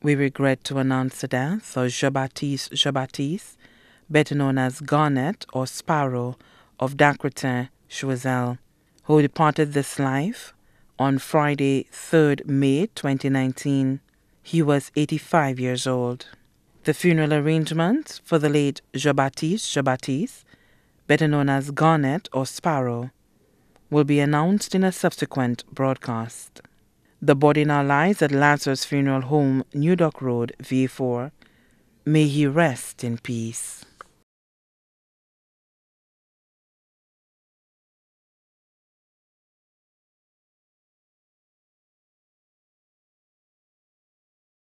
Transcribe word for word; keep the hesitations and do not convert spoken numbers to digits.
We regret to announce the death of Jean-Baptiste Baptiste, better known as Garnet or Sparrow of Dacretin, Choiseul, who departed this life on Friday, third May twenty nineteen. He was eighty-five years old. The funeral arrangements for the late Jean-Baptiste Baptiste, better known as Garnet or Sparrow, will be announced in a subsequent broadcast. The body now lies at Lazarus Funeral Home, New Dock Road, V four. May he rest in peace.